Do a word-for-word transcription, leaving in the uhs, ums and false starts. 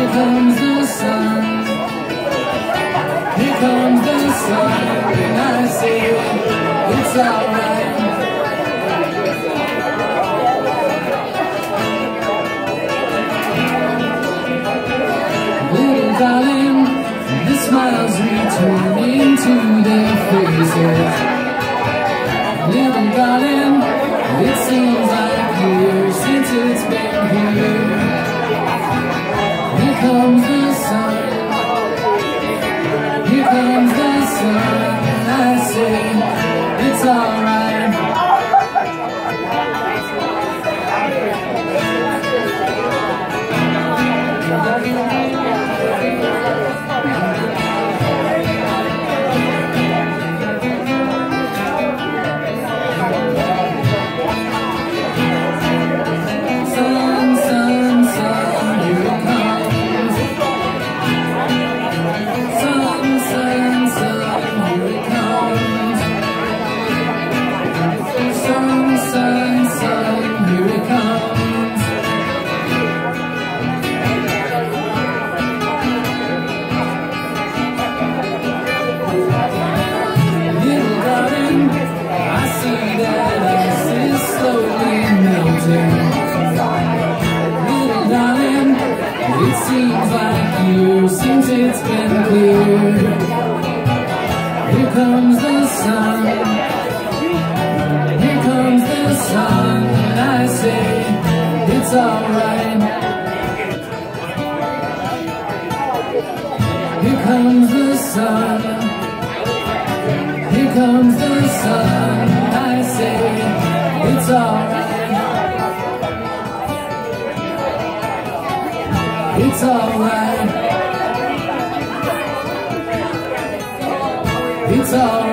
Here comes the sun, here comes the sun, and I say it's alright. Little darling, the smiles returning to their faces. Little darling, it seems like years since it's been here. Here comes the sun, here comes the sun, and I say it's alright. Little darling, it seems like years since it's been clear. Here comes the sun, here comes the sun, and I say it's alright. Here comes the sun, here comes the sun, and I say it's alright. It's alright. It's alright.